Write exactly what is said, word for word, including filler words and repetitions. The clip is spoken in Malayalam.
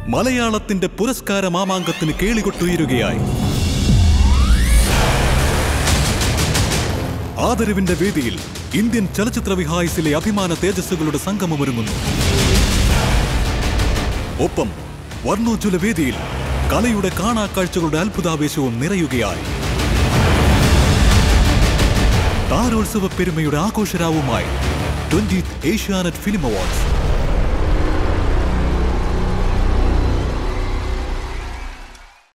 മലയാളത്തിന്റെ പുരസ്കാര മാമാങ്കത്തിന് കേളികൊട്ടുയരുകയായി. ആദരവിന്റെ വേദിയിൽ ഇന്ത്യൻ ചലച്ചിത്ര വിഹായസിലെ അഭിമാന തേജസ്സുകളുടെ സംഗമമൊരുങ്ങുന്നു. ഒപ്പം വർണ്ണോജ്വല വേദിയിൽ കലയുടെ കാണാക്കാഴ്ചകളുടെ അത്ഭുതാവേശവും നിറയുകയായി. താരോത്സവ പെരുമയുടെ ആഘോഷരാവുമായി ട്വന്റിeth ഏഷ്യാനെറ്റ് ഫിലിം അവാർഡ്സ്